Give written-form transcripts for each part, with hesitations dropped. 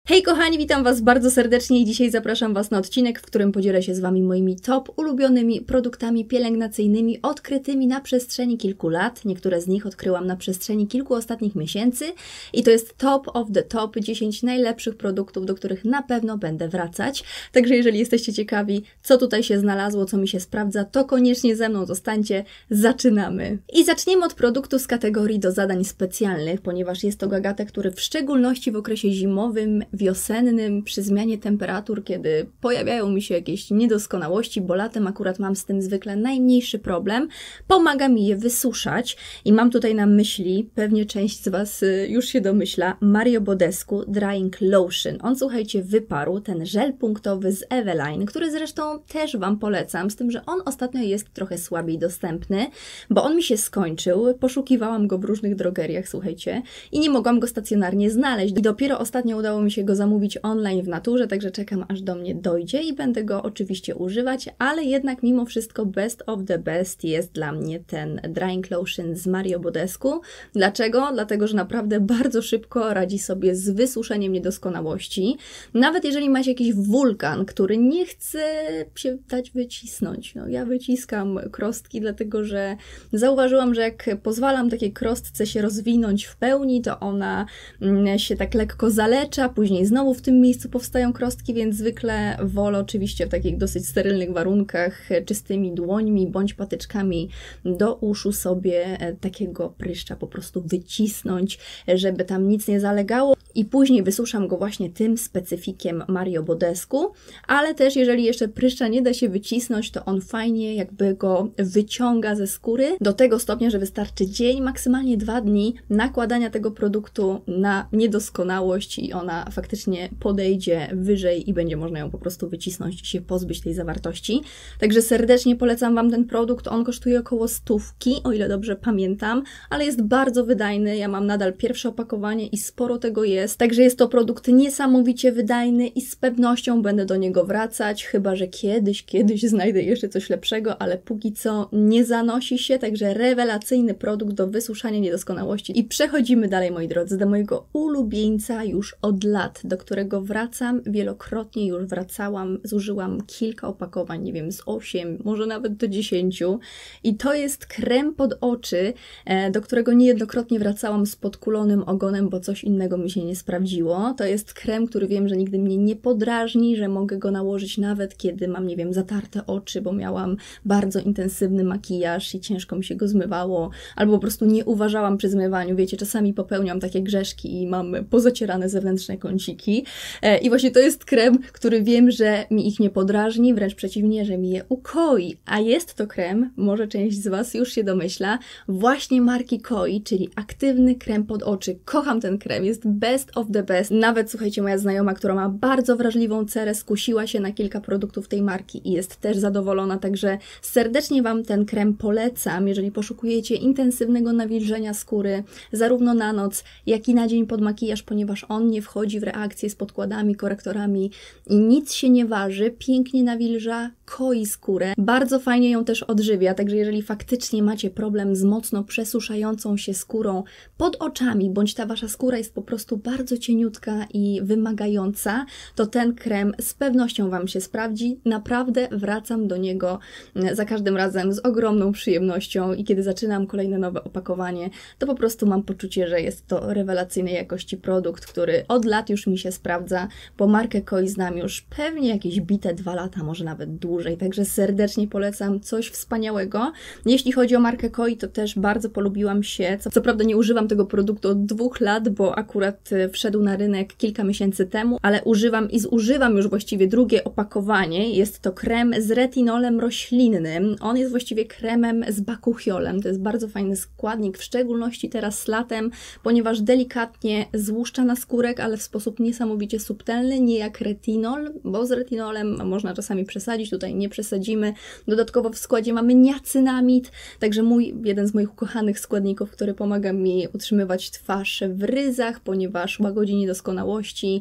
Hej kochani, witam Was bardzo serdecznie i dzisiaj zapraszam Was na odcinek, w którym podzielę się z Wami moimi top ulubionymi produktami pielęgnacyjnymi odkrytymi na przestrzeni kilku lat. Niektóre z nich odkryłam na przestrzeni kilku ostatnich miesięcy i to jest top of the top 10 najlepszych produktów, do których na pewno będę wracać. Także jeżeli jesteście ciekawi, co tutaj się znalazło, co mi się sprawdza, to koniecznie ze mną zostańcie. Zaczynamy! I zaczniemy od produktu z kategorii do zadań specjalnych, ponieważ jest to gagatek, który w szczególności w okresie zimowym, wiosennym, przy zmianie temperatur, kiedy pojawiają mi się jakieś niedoskonałości, bo latem akurat mam z tym zwykle najmniejszy problem, pomaga mi je wysuszać i mam tutaj na myśli, pewnie część z Was już się domyśla, Mario Badescu Drying Lotion. On, słuchajcie, wyparł, ten żel punktowy z Eveline, który zresztą też Wam polecam, z tym, że on ostatnio jest trochę słabiej dostępny, bo on mi się skończył, poszukiwałam go w różnych drogeriach, słuchajcie, i nie mogłam go stacjonarnie znaleźć. I dopiero ostatnio udało mi się go zamówić online w naturze, także czekam, aż do mnie dojdzie i będę go oczywiście używać, ale jednak mimo wszystko best of the best jest dla mnie ten Drying Lotion z Mario Badescu. Dlaczego? Dlatego, że naprawdę bardzo szybko radzi sobie z wysuszeniem niedoskonałości. Nawet jeżeli macie jakiś wulkan, który nie chce się dać wycisnąć. No, ja wyciskam krostki, dlatego że zauważyłam, że jak pozwalam takiej krostce się rozwinąć w pełni, to ona się tak lekko zalecza, później znowu w tym miejscu powstają krostki, więc zwykle wolę oczywiście w takich dosyć sterylnych warunkach, czystymi dłońmi bądź patyczkami do uszu sobie takiego pryszcza po prostu wycisnąć, żeby tam nic nie zalegało i później wysuszam go właśnie tym specyfikiem Mario Badescu, ale też jeżeli jeszcze pryszcza nie da się wycisnąć, to on fajnie jakby go wyciąga ze skóry do tego stopnia, że wystarczy dzień, maksymalnie 2 dni nakładania tego produktu na niedoskonałość i ona faktycznie podejdzie wyżej i będzie można ją po prostu wycisnąć i się pozbyć tej zawartości. Także serdecznie polecam Wam ten produkt. On kosztuje około 100, o ile dobrze pamiętam, ale jest bardzo wydajny. Ja mam nadal pierwsze opakowanie i sporo tego jest. Także jest to produkt niesamowicie wydajny i z pewnością będę do niego wracać, chyba że kiedyś znajdę jeszcze coś lepszego, ale póki co nie zanosi się, także rewelacyjny produkt do wysuszania niedoskonałości. I przechodzimy dalej, moi drodzy, do mojego ulubieńca już od lat, do którego wracam, wielokrotnie już wracałam, zużyłam kilka opakowań, nie wiem, z 8, może nawet do 10 i to jest krem pod oczy, do którego niejednokrotnie wracałam z podkulonym ogonem, bo coś innego mi się nie sprawdziło. To jest krem, który wiem, że nigdy mnie nie podrażni, że mogę go nałożyć nawet kiedy mam, nie wiem, zatarte oczy, bo miałam bardzo intensywny makijaż i ciężko mi się go zmywało, albo po prostu nie uważałam przy zmywaniu, wiecie, czasami popełniam takie grzeszki i mam pozacierane zewnętrzne kąciki. I właśnie to jest krem, który wiem, że mi ich nie podrażni, wręcz przeciwnie, że mi je ukoi. A jest to krem, może część z Was już się domyśla, właśnie marki Koi, czyli aktywny krem pod oczy. Kocham ten krem, jest best of the best. Nawet, słuchajcie, moja znajoma, która ma bardzo wrażliwą cerę, skusiła się na kilka produktów tej marki i jest też zadowolona, także serdecznie Wam ten krem polecam, jeżeli poszukujecie intensywnego nawilżenia skóry, zarówno na noc, jak i na dzień pod makijaż, ponieważ on nie wchodzi w reakcję z podkładami, korektorami i nic się nie waży, pięknie nawilża, koi skórę, bardzo fajnie ją też odżywia, także jeżeli faktycznie macie problem z mocno przesuszającą się skórą pod oczami, bądź ta Wasza skóra jest po prostu bardzo cieniutka i wymagająca, to ten krem z pewnością Wam się sprawdzi. Naprawdę wracam do niego za każdym razem z ogromną przyjemnością i kiedy zaczynam kolejne nowe opakowanie, to po prostu mam poczucie, że jest to rewelacyjnej jakości produkt, który od lat już mi się sprawdza, bo markę Koi znam już pewnie jakieś bite 2 lata, może nawet dłużej, także serdecznie polecam, coś wspaniałego. Jeśli chodzi o markę Koi, to też bardzo polubiłam się, co prawda nie używam tego produktu od 2 lat, bo akurat wszedł na rynek kilka miesięcy temu, ale używam i zużywam już właściwie drugie opakowanie. Jest to krem z retinolem roślinnym. On jest właściwie kremem z bakuchiolem. To jest bardzo fajny składnik, w szczególności teraz latem, ponieważ delikatnie złuszcza naskórek, ale w sposób niesamowicie subtelny, nie jak retinol, bo z retinolem można czasami przesadzić. Tutaj tutaj nie przesadzimy. Dodatkowo w składzie mamy niacynamid, także jeden z moich ukochanych składników, który pomaga mi utrzymywać twarz w ryzach, ponieważ łagodzi niedoskonałości,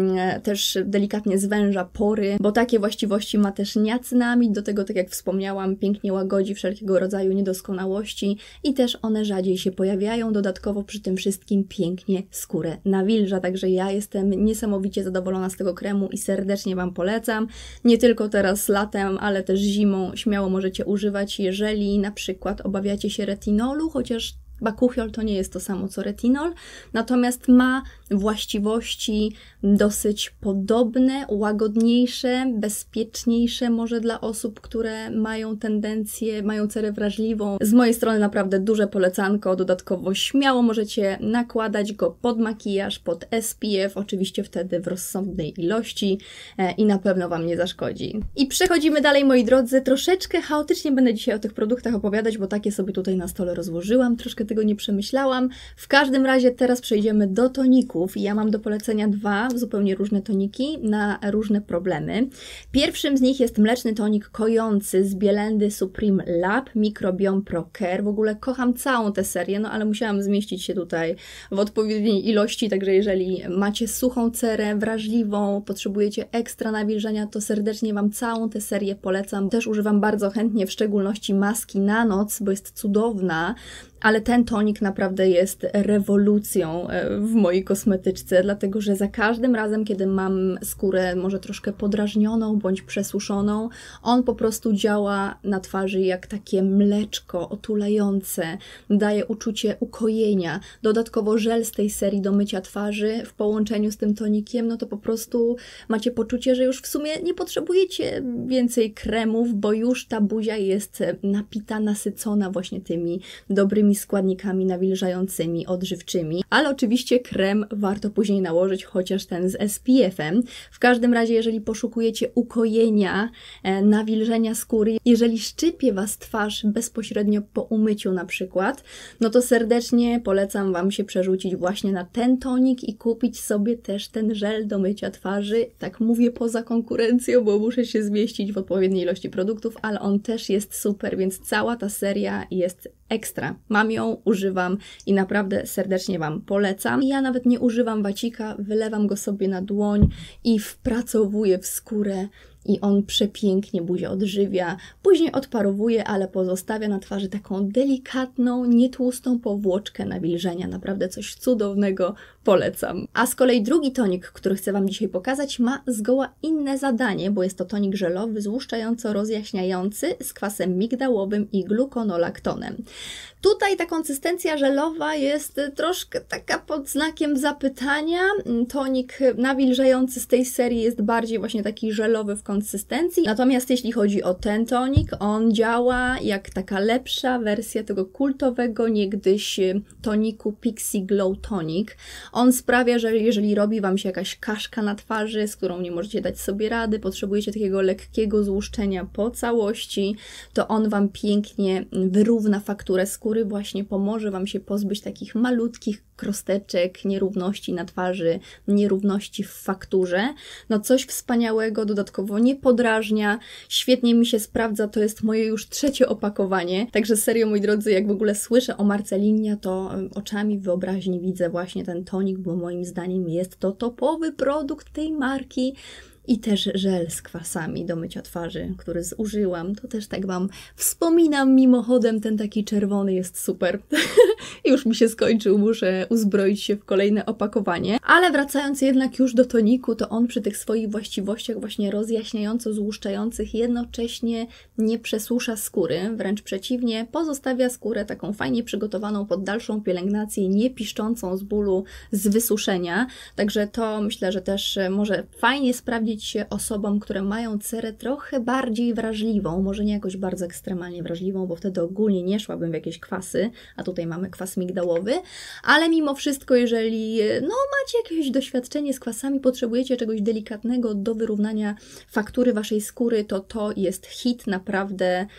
też delikatnie zwęża pory, bo takie właściwości ma też niacynamid, do tego, tak jak wspomniałam, pięknie łagodzi wszelkiego rodzaju niedoskonałości i też one rzadziej się pojawiają, dodatkowo przy tym wszystkim pięknie skórę nawilża, także ja jestem niesamowicie zadowolona z tego kremu i serdecznie Wam polecam. Nie tylko teraz latem, ale też zimą śmiało możecie używać, jeżeli na przykład obawiacie się retinolu, chociaż bakuchiol to nie jest to samo co retinol, natomiast ma właściwości dosyć podobne, łagodniejsze, bezpieczniejsze może dla osób, które mają tendencję, mają cerę wrażliwą. Z mojej strony naprawdę duże polecanko, dodatkowo śmiało możecie nakładać go pod makijaż, pod SPF, oczywiście wtedy w rozsądnej ilości i na pewno Wam nie zaszkodzi. I przechodzimy dalej, moi drodzy, troszeczkę chaotycznie będę dzisiaj o tych produktach opowiadać, bo takie sobie tutaj na stole rozłożyłam, troszkę tego nie przemyślałam. W każdym razie teraz przejdziemy do toników i ja mam do polecenia dwa zupełnie różne toniki na różne problemy. Pierwszym z nich jest mleczny tonik kojący z Bielendy Supreme Lab Microbiome Pro Care. W ogóle kocham całą tę serię, no ale musiałam zmieścić się tutaj w odpowiedniej ilości, także jeżeli macie suchą cerę, wrażliwą, potrzebujecie ekstra nawilżenia, to serdecznie Wam całą tę serię polecam. Też używam bardzo chętnie w szczególności maski na noc, bo jest cudowna. Ale ten tonik naprawdę jest rewolucją w mojej kosmetyczce, dlatego że za każdym razem, kiedy mam skórę może troszkę podrażnioną bądź przesuszoną, on po prostu działa na twarzy jak takie mleczko otulające, daje uczucie ukojenia. Dodatkowo żel z tej serii do mycia twarzy w połączeniu z tym tonikiem, no to po prostu macie poczucie, że już w sumie nie potrzebujecie więcej kremów, bo już ta buzia jest napita, nasycona właśnie tymi dobrymi składnikami nawilżającymi, odżywczymi, ale oczywiście krem warto później nałożyć, chociaż ten z SPF-em. W każdym razie, jeżeli poszukujecie ukojenia, nawilżenia skóry, jeżeli szczypie Was twarz bezpośrednio po umyciu na przykład, no to serdecznie polecam Wam się przerzucić właśnie na ten tonik i kupić sobie też ten żel do mycia twarzy. Tak mówię poza konkurencją, bo muszę się zmieścić w odpowiedniej ilości produktów, ale on też jest super, więc cała ta seria jest ekstra. Mam ją, używam i naprawdę serdecznie Wam polecam. Ja nawet nie używam wacika, wylewam go sobie na dłoń i wpracowuję w skórę i on przepięknie buzię odżywia. Później odparowuje, ale pozostawia na twarzy taką delikatną, nietłustą powłoczkę nawilżenia. Naprawdę coś cudownego, polecam. A z kolei drugi tonik, który chcę Wam dzisiaj pokazać, ma zgoła inne zadanie, bo jest to tonik żelowy, złuszczająco-rozjaśniający z kwasem migdałowym i gluconolaktonem. Tutaj ta konsystencja żelowa jest troszkę taka pod znakiem zapytania. Tonik nawilżający z tej serii jest bardziej właśnie taki żelowy w konsystencji. Natomiast jeśli chodzi o ten tonik, on działa jak taka lepsza wersja tego kultowego niegdyś toniku Pixi Glow Tonic. On sprawia, że jeżeli robi Wam się jakaś kaszka na twarzy, z którą nie możecie dać sobie rady, potrzebujecie takiego lekkiego złuszczenia po całości, to on Wam pięknie wyrówna fakturę skóry, właśnie pomoże Wam się pozbyć takich malutkich krosteczek, nierówności na twarzy, nierówności w fakturze. No coś wspaniałego, dodatkowo nie podrażnia, świetnie mi się sprawdza, to jest moje już trzecie opakowanie, także serio, moi drodzy, jak w ogóle słyszę o Marcelinia, to oczami wyobraźni widzę właśnie ten tonik, bo moim zdaniem jest to topowy produkt tej marki. I też żel z kwasami do mycia twarzy, który zużyłam. To też tak Wam wspominam mimochodem, ten taki czerwony jest super. Już mi się skończył, muszę uzbroić się w kolejne opakowanie. Ale wracając jednak już do toniku, to on przy tych swoich właściwościach właśnie rozjaśniająco-złuszczających jednocześnie nie przesusza skóry. Wręcz przeciwnie, pozostawia skórę taką fajnie przygotowaną pod dalszą pielęgnację, nie piszczącą z bólu, z wysuszenia. Także to myślę, że też może fajnie sprawdzić się osobom, które mają cerę trochę bardziej wrażliwą, może nie jakoś bardzo ekstremalnie wrażliwą, bo wtedy ogólnie nie szłabym w jakieś kwasy, a tutaj mamy kwas migdałowy, ale mimo wszystko, jeżeli macie jakieś doświadczenie z kwasami, potrzebujecie czegoś delikatnego do wyrównania faktury Waszej skóry, to jest hit, naprawdę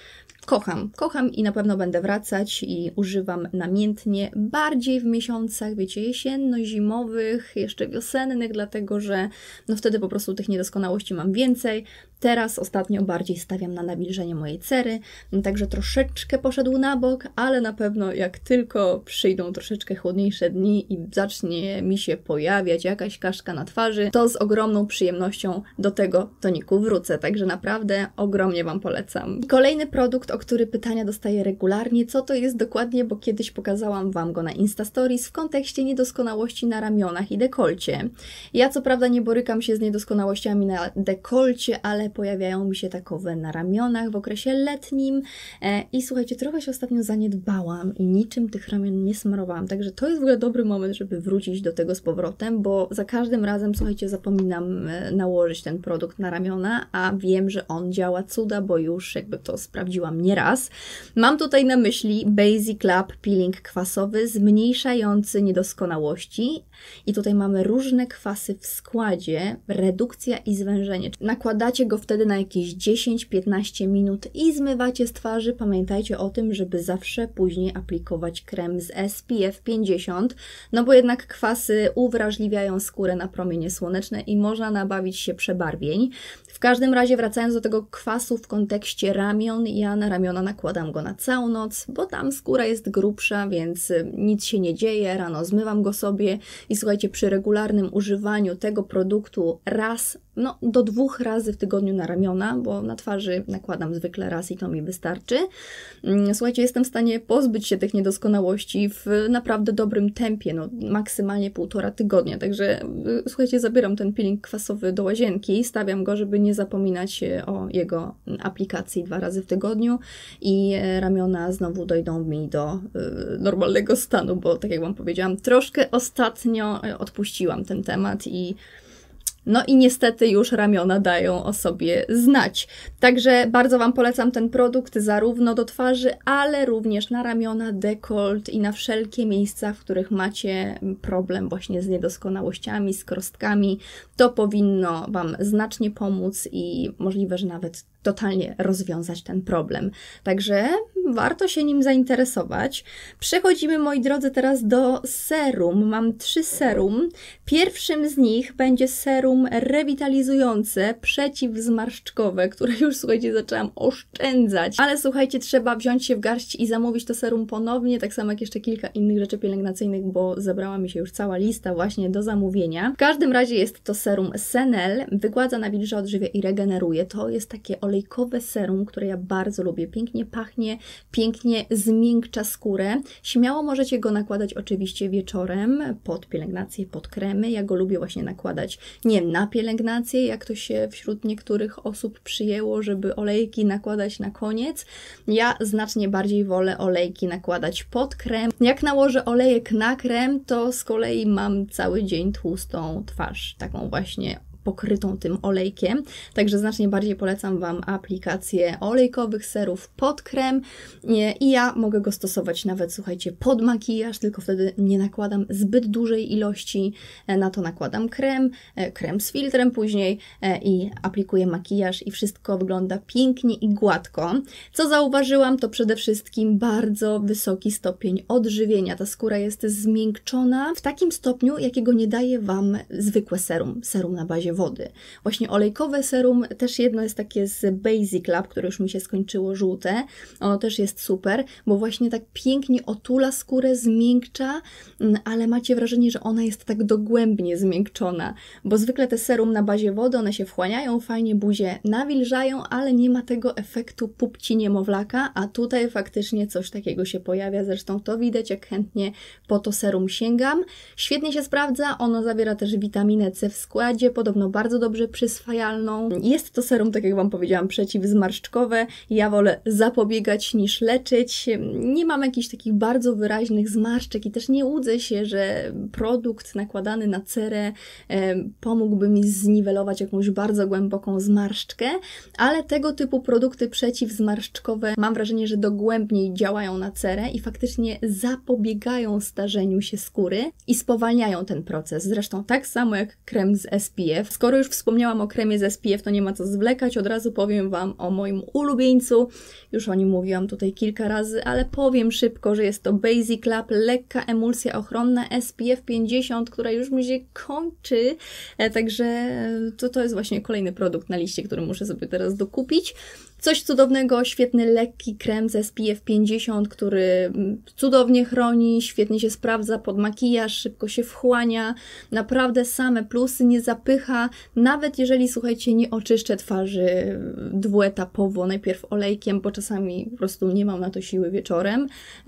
Kocham i na pewno będę wracać i używam namiętnie, bardziej w miesiącach, wiecie, jesienno-zimowych, jeszcze wiosennych, dlatego że no wtedy po prostu tych niedoskonałości mam więcej. Teraz ostatnio bardziej stawiam na nawilżenie mojej cery, także troszeczkę poszedł na bok, ale na pewno jak tylko przyjdą troszeczkę chłodniejsze dni i zacznie mi się pojawiać jakaś kaszka na twarzy, to z ogromną przyjemnością do tego toniku wrócę, także naprawdę ogromnie Wam polecam. Kolejny produkt, o który pytania dostaję regularnie, co to jest dokładnie, bo kiedyś pokazałam Wam go na Insta Stories w kontekście niedoskonałości na ramionach i dekolcie. Ja co prawda nie borykam się z niedoskonałościami na dekolcie, ale pojawiają mi się takowe na ramionach w okresie letnim i słuchajcie, trochę się ostatnio zaniedbałam i niczym tych ramion nie smarowałam, także to jest w ogóle dobry moment, żeby wrócić do tego z powrotem, bo za każdym razem, słuchajcie, zapominam nałożyć ten produkt na ramiona, a wiem, że on działa cuda, bo już jakby to sprawdziłam nieraz. Mam tutaj na myśli Basic Lab Peeling kwasowy zmniejszający niedoskonałości i tutaj mamy różne kwasy w składzie, redukcja i zwężenie. Nakładacie go wtedy na jakieś 10-15 minut i zmywacie z twarzy. Pamiętajcie o tym, żeby zawsze później aplikować krem z SPF 50, no bo jednak kwasy uwrażliwiają skórę na promienie słoneczne i można nabawić się przebarwień. W każdym razie wracając do tego kwasu w kontekście ramion, ja na ramiona nakładam go na całą noc, bo tam skóra jest grubsza, więc nic się nie dzieje, rano zmywam go sobie i słuchajcie, przy regularnym używaniu tego produktu raz, no do 2 razy w tygodniu na ramiona, bo na twarzy nakładam zwykle raz i to mi wystarczy. Słuchajcie, jestem w stanie pozbyć się tych niedoskonałości w naprawdę dobrym tempie, no maksymalnie 1,5 tygodnia, także słuchajcie, zabieram ten peeling kwasowy do łazienki, stawiam go, żeby nie zapominać o jego aplikacji 2 razy w tygodniu i ramiona znowu dojdą mi do normalnego stanu, bo tak jak Wam powiedziałam, troszkę ostatnio odpuściłam ten temat i no i niestety już ramiona dają o sobie znać. Także bardzo Wam polecam ten produkt zarówno do twarzy, ale również na ramiona, dekolt i na wszelkie miejsca, w których macie problem właśnie z niedoskonałościami, z krostkami. To powinno Wam znacznie pomóc i możliwe, że nawet totalnie rozwiązać ten problem. Także warto się nim zainteresować. Przechodzimy, moi drodzy, teraz do serum. Mam 3 serum. Pierwszym z nich będzie serum rewitalizujące, przeciwzmarszczkowe, które już, słuchajcie, zaczęłam oszczędzać. Ale słuchajcie, trzeba wziąć się w garść i zamówić to serum ponownie, tak samo jak jeszcze kilka innych rzeczy pielęgnacyjnych, bo zebrała mi się już cała lista właśnie do zamówienia. W każdym razie jest to serum Senel. Wygładza, nawilża, odżywia i regeneruje. To jest takie olejkowe serum, które ja bardzo lubię. Pięknie pachnie, pięknie zmiękcza skórę. Śmiało możecie go nakładać oczywiście wieczorem pod pielęgnację, pod kremy. Ja go lubię właśnie nakładać nie na pielęgnację, jak to się wśród niektórych osób przyjęło, żeby olejki nakładać na koniec. Ja znacznie bardziej wolę olejki nakładać pod krem. Jak nałożę olejek na krem, to z kolei mam cały dzień tłustą twarz, taką właśnie pokrytą tym olejkiem, także znacznie bardziej polecam Wam aplikację olejkowych serów pod krem i ja mogę go stosować nawet, słuchajcie, pod makijaż, tylko wtedy nie nakładam zbyt dużej ilości, na to nakładam krem z filtrem później i aplikuję makijaż i wszystko wygląda pięknie i gładko. Co zauważyłam, to przede wszystkim bardzo wysoki stopień odżywienia. Ta skóra jest zmiękczona w takim stopniu, jakiego nie daje Wam zwykłe serum na bazie wody. Właśnie olejkowe serum, też jedno jest takie z Basic Lab, które już mi się skończyło, żółte. Ono też jest super, bo właśnie tak pięknie otula skórę, zmiękcza, ale macie wrażenie, że ona jest tak dogłębnie zmiękczona, bo zwykle te serum na bazie wody, one się wchłaniają, fajnie buzię nawilżają, ale nie ma tego efektu pupci niemowlaka, a tutaj faktycznie coś takiego się pojawia, zresztą to widać, jak chętnie po to serum sięgam. Świetnie się sprawdza, ono zawiera też witaminę C w składzie, podobno bardzo dobrze przyswajalną. Jest to serum, tak jak Wam powiedziałam, przeciwzmarszczkowe. Ja wolę zapobiegać niż leczyć. Nie mam jakichś takich bardzo wyraźnych zmarszczek i też nie łudzę się, że produkt nakładany na cerę pomógłby mi zniwelować jakąś bardzo głęboką zmarszczkę, ale tego typu produkty przeciwzmarszczkowe mam wrażenie, że dogłębniej działają na cerę i faktycznie zapobiegają starzeniu się skóry i spowalniają ten proces. Zresztą tak samo jak krem z SPF, Skoro już wspomniałam o kremie z SPF, to nie ma co zwlekać, od razu powiem Wam o moim ulubieńcu. Już o nim mówiłam tutaj kilka razy, ale powiem szybko, że jest to Basic Lab, lekka emulsja ochronna SPF 50, która już mi się kończy, także to jest właśnie kolejny produkt na liście, który muszę sobie teraz dokupić. Coś cudownego, świetny, lekki krem z SPF 50, który cudownie chroni, świetnie się sprawdza pod makijaż, szybko się wchłania, naprawdę same plusy, nie zapycha, nawet jeżeli, słuchajcie, nie oczyszczę twarzy dwuetapowo, najpierw olejkiem, bo czasami po prostu nie mam na to siły wieczorem,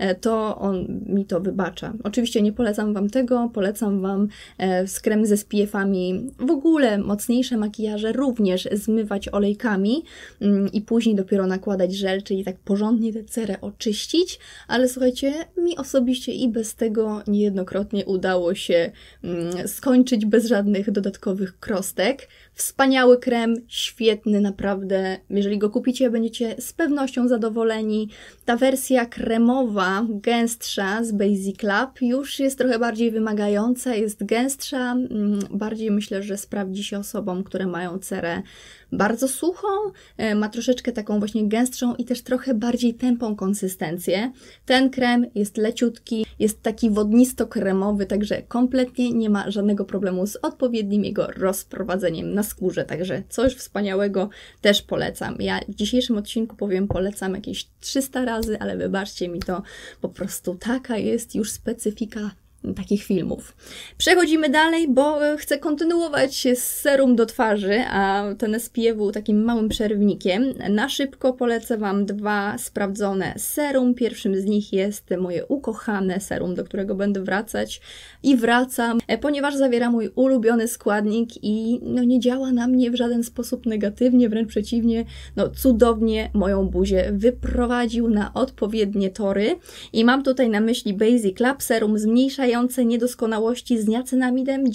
to on mi to wybacza. Oczywiście nie polecam Wam tego, polecam Wam z krem ze SPF-ami, w ogóle mocniejsze makijaże również zmywać olejkami i później dopiero nakładać żel, czyli tak porządnie tę cerę oczyścić, ale słuchajcie, mi osobiście i bez tego niejednokrotnie udało się skończyć bez żadnych dodatkowych krostek. Wspaniały krem, świetny naprawdę, jeżeli go kupicie, będziecie z pewnością zadowoleni. Ta wersja kremowa, gęstsza z Basic Lab już jest trochę bardziej wymagająca, jest gęstsza, bardziej myślę, że sprawdzi się osobom, które mają cerę bardzo suchą, ma troszeczkę taką właśnie gęstszą i też trochę bardziej tępą konsystencję. Ten krem jest leciutki, jest taki wodnisto-kremowy, także kompletnie nie ma żadnego problemu z odpowiednim jego rozprowadzeniem na skórze, także coś wspaniałego, też polecam. Ja w dzisiejszym odcinku powiem, polecam jakieś 300 razy, ale wybaczcie mi to, po prostu taka jest już specyfika takich filmów. Przechodzimy dalej, bo chcę kontynuować z serum do twarzy, a ten SPF był takim małym przerwnikiem. Na szybko polecę Wam dwa sprawdzone serum. Pierwszym z nich jest moje ukochane serum, do którego będę wracać i wracam, ponieważ zawiera mój ulubiony składnik i nie działa na mnie w żaden sposób negatywnie, wręcz przeciwnie, cudownie moją buzię wyprowadził na odpowiednie tory i mam tutaj na myśli Basic Lab serum zmniejszające niedoskonałości z niacinamidem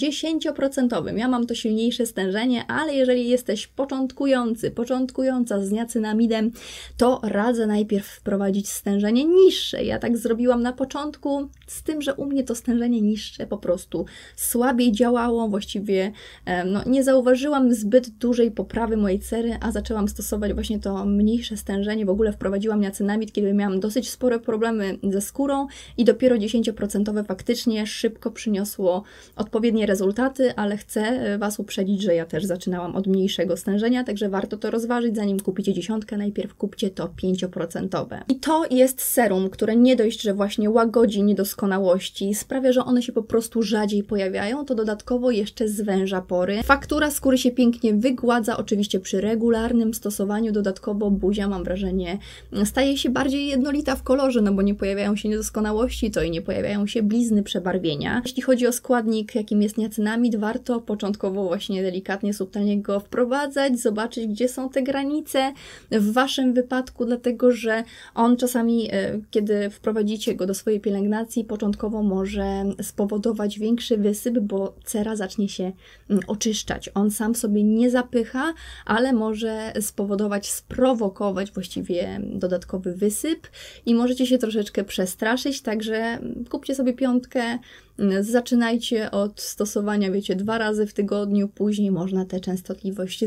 10%. Ja mam to silniejsze stężenie, ale jeżeli jesteś początkująca z niacinamidem, to radzę najpierw wprowadzić stężenie niższe. Ja tak zrobiłam na początku, z tym, że u mnie to stężenie niższe po prostu słabiej działało, właściwie nie zauważyłam zbyt dużej poprawy mojej cery, a zaczęłam stosować właśnie to mniejsze stężenie. W ogóle wprowadziłam niacinamid, kiedy miałam dosyć spore problemy ze skórą i dopiero 10% faktycznie szybko przyniosło odpowiednie rezultaty, ale chcę Was uprzedzić, że ja też zaczynałam od mniejszego stężenia, także warto to rozważyć, zanim kupicie 10, najpierw kupcie to 5%. I to jest serum, które nie dość, że właśnie łagodzi niedoskonałości, sprawia, że one się po prostu rzadziej pojawiają, to dodatkowo jeszcze zwęża pory. Faktura skóry się pięknie wygładza, oczywiście przy regularnym stosowaniu, dodatkowo buzia, mam wrażenie, staje się bardziej jednolita w kolorze, bo nie pojawiają się niedoskonałości, to i nie pojawiają się blizny, przebarwienia. Jeśli chodzi o składnik, jakim jest niacinamid, warto początkowo właśnie delikatnie, subtelnie go wprowadzać, zobaczyć, gdzie są te granice w Waszym wypadku, dlatego że on czasami, kiedy wprowadzicie go do swojej pielęgnacji, początkowo może spowodować większy wysyp, bo cera zacznie się oczyszczać. On sam sobie nie zapycha, ale może sprowokować właściwie dodatkowy wysyp i możecie się troszeczkę przestraszyć, także kupcie sobie 5, zaczynajcie od stosowania, 2 razy w tygodniu, później można tę częstotliwość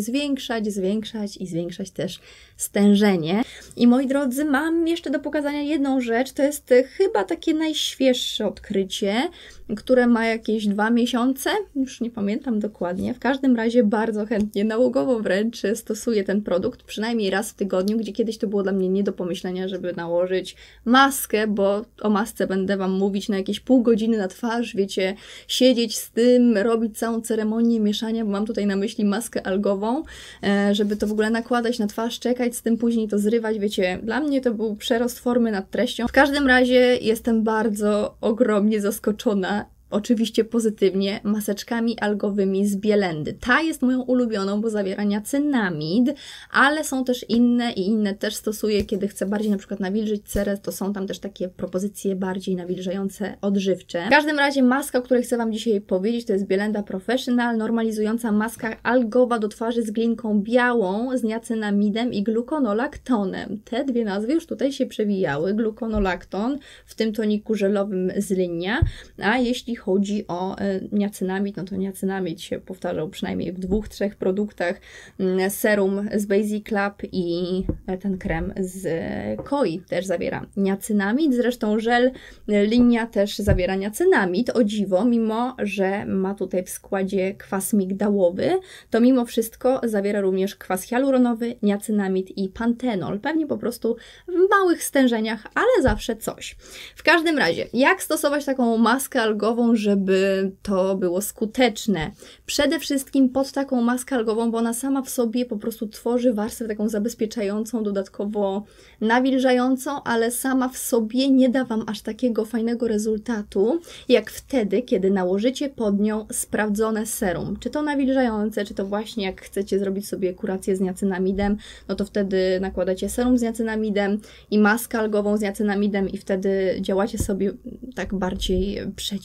zwiększać też stężenie. I moi drodzy, mam jeszcze do pokazania jedną rzecz, to jest chyba takie najświeższe odkrycie, które ma jakieś 2 miesiące, już nie pamiętam dokładnie, w każdym razie bardzo chętnie, nałogowo wręcz stosuję ten produkt, przynajmniej raz w tygodniu, gdzie kiedyś to było dla mnie nie do pomyślenia, żeby nałożyć maskę, bo o masce będę Wam mówić na jakieś pół godziny na twarz, siedzieć z tym, robić całą ceremonię mieszania, bo mam tutaj na myśli maskę algową, żeby to w ogóle nakładać na twarz, czekać z tym, później to zrywać, dla mnie to był przerost formy nad treścią. W każdym razie jestem bardzo ogromnie zaskoczona, oczywiście pozytywnie, maseczkami algowymi z Bielendy. Ta jest moją ulubioną, bo zawiera niacinamid, ale są też inne i inne też stosuję, kiedy chcę bardziej na przykład nawilżyć cerę, to są tam też takie propozycje bardziej nawilżające, odżywcze. W każdym razie maska, o której chcę Wam dzisiaj powiedzieć, to jest Bielenda Professional, normalizująca maska algowa do twarzy z glinką białą, z niacinamidem i gluconolaktonem. Te dwie nazwy już tutaj się przewijały. Gluconolakton w tym toniku żelowym z Linea, a jeśli chodzi o niacynamid, no to niacynamid się powtarzał przynajmniej w 2-3 produktach. Serum z Basic Lab i ten krem z Koi też zawiera niacynamid. Zresztą żel Linia też zawiera niacynamid, o dziwo, mimo że ma tutaj w składzie kwas migdałowy, to mimo wszystko zawiera również kwas hialuronowy, niacynamid i pantenol. Pewnie po prostu w małych stężeniach, ale zawsze coś. W każdym razie, jak stosować taką maskę algową, żeby to było skuteczne? Przede wszystkim pod taką maskę algową, bo ona sama w sobie po prostu tworzy warstwę taką zabezpieczającą, dodatkowo nawilżającą, ale sama w sobie nie da Wam aż takiego fajnego rezultatu, jak wtedy, kiedy nałożycie pod nią sprawdzone serum. Czy to nawilżające, czy to właśnie jak chcecie zrobić sobie kurację z niacynamidem, no to wtedy nakładacie serum z niacynamidem i maskę algową z niacynamidem i wtedy działacie sobie tak bardziej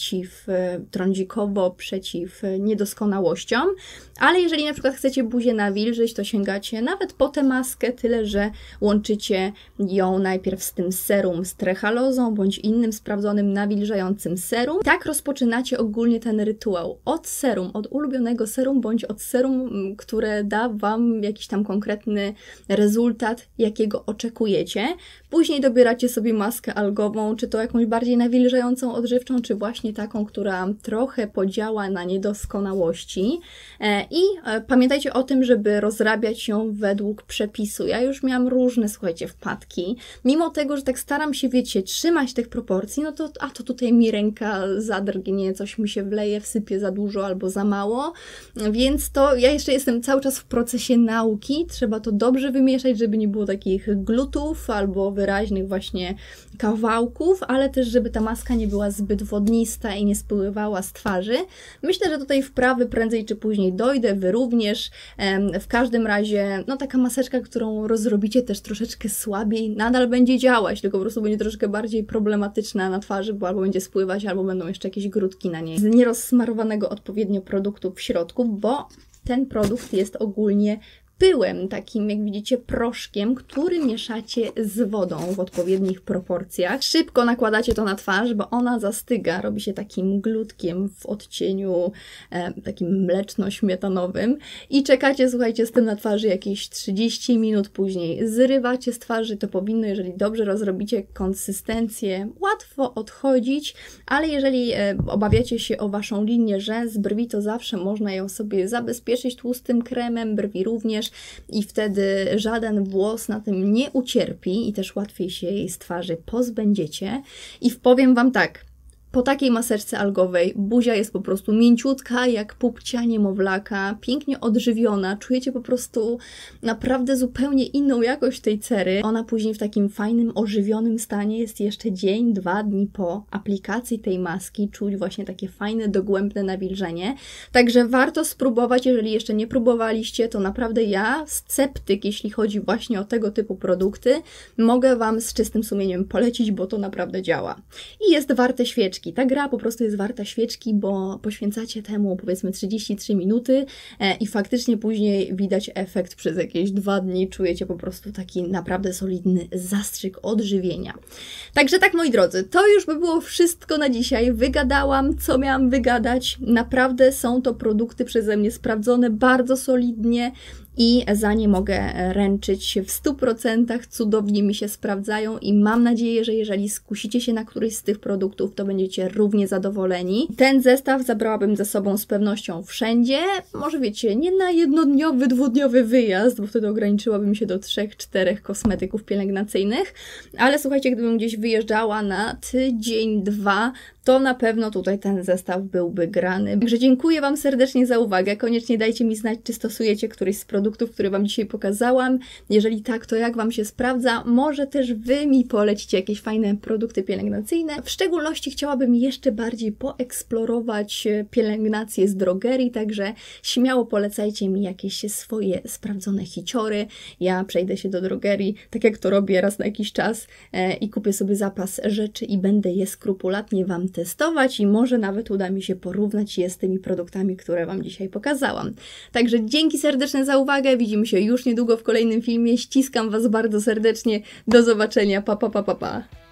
przeciwtrądzikowo, przeciw niedoskonałościom. Ale jeżeli na przykład chcecie buzię nawilżyć, to sięgacie nawet po tę maskę, tyle że łączycie ją najpierw z tym serum z trechalozą bądź innym sprawdzonym nawilżającym serum. Tak rozpoczynacie ogólnie ten rytuał. Od serum, od ulubionego serum bądź od serum, które da Wam jakiś tam konkretny rezultat, jakiego oczekujecie. Później dobieracie sobie maskę algową, czy to jakąś bardziej nawilżającą, odżywczą, czy właśnie taką, która trochę podziała na niedoskonałości. I pamiętajcie o tym, żeby rozrabiać ją według przepisu. Ja już miałam różne, słuchajcie, wpadki. Mimo tego, że tak staram się, wiecie, trzymać tych proporcji, no to to tutaj mi ręka zadrgnie, coś mi się wleje, wsypie za dużo albo za mało. Więc to ja jeszcze jestem cały czas w procesie nauki. Trzeba to dobrze wymieszać, żeby nie było takich glutów albo wyraźnych właśnie kawałków, ale też żeby ta maska nie była zbyt wodnista i nie spływała z twarzy. Myślę, że do tej wprawy prędzej czy później dojdę, Wy również. W każdym razie, no taka maseczka, którą rozrobicie też troszeczkę słabiej, nadal będzie działać, tylko po prostu będzie troszeczkę bardziej problematyczna na twarzy, bo albo będzie spływać, albo będą jeszcze jakieś grudki na niej z nierozsmarowanego odpowiednio produktu w środku, bo ten produkt jest ogólnie pyłem, takim jak widzicie proszkiem, który mieszacie z wodą w odpowiednich proporcjach. Szybko nakładacie to na twarz, bo ona zastyga, robi się takim glutkiem w odcieniu takim mleczno-śmietanowym i czekacie, słuchajcie, z tym na twarzy jakieś 30 minut później. Zrywacie z twarzy, to powinno, jeżeli dobrze rozrobicie konsystencję, łatwo odchodzić, ale jeżeli obawiacie się o Waszą linię rzęs, brwi, to zawsze można ją sobie zabezpieczyć tłustym kremem, brwi również, i wtedy żaden włos na tym nie ucierpi i też łatwiej się jej z twarzy pozbędziecie. I powiem Wam tak, po takiej maseczce algowej buzia jest po prostu mięciutka, jak pupcia niemowlaka, pięknie odżywiona, czujecie po prostu naprawdę zupełnie inną jakość tej cery. Ona później w takim fajnym, ożywionym stanie jest jeszcze dzień, 2 dni po aplikacji tej maski, czuć właśnie takie fajne, dogłębne nawilżenie. Także warto spróbować, jeżeli jeszcze nie próbowaliście, to naprawdę ja, sceptyk, jeśli chodzi właśnie o tego typu produkty, mogę Wam z czystym sumieniem polecić, bo to naprawdę działa. I jest warte świeczki. Ta gra po prostu jest warta świeczki, bo poświęcacie temu powiedzmy 33 minuty i faktycznie później widać efekt przez jakieś 2 dni. Czujecie po prostu taki naprawdę solidny zastrzyk odżywienia. Także tak, moi drodzy, to już by było wszystko na dzisiaj. Wygadałam, co miałam wygadać. Naprawdę są to produkty przeze mnie sprawdzone bardzo solidnie i za nie mogę ręczyć w 100%, cudownie mi się sprawdzają i mam nadzieję, że jeżeli skusicie się na któryś z tych produktów, to będziecie równie zadowoleni. Ten zestaw zabrałabym ze sobą z pewnością wszędzie, może wiecie, nie na jednodniowy, 2-dniowy wyjazd, bo wtedy ograniczyłabym się do 3-4 kosmetyków pielęgnacyjnych, ale słuchajcie, gdybym gdzieś wyjeżdżała na tydzień, 2, to na pewno tutaj ten zestaw byłby grany. Także dziękuję Wam serdecznie za uwagę. Koniecznie dajcie mi znać, czy stosujecie któryś z produktów, które Wam dzisiaj pokazałam. Jeżeli tak, to jak Wam się sprawdza? Może też Wy mi polecicie jakieś fajne produkty pielęgnacyjne. W szczególności chciałabym jeszcze bardziej poeksplorować pielęgnację z drogerii, także śmiało polecajcie mi jakieś swoje sprawdzone hiciory. Ja przejdę się do drogerii, tak jak to robię raz na jakiś czas i kupię sobie zapas rzeczy i będę je skrupulatnie Wam testować i może nawet uda mi się porównać je z tymi produktami, które Wam dzisiaj pokazałam. Także dzięki serdeczne za uwagę, widzimy się już niedługo w kolejnym filmie, ściskam Was bardzo serdecznie, do zobaczenia, pa pa pa pa pa.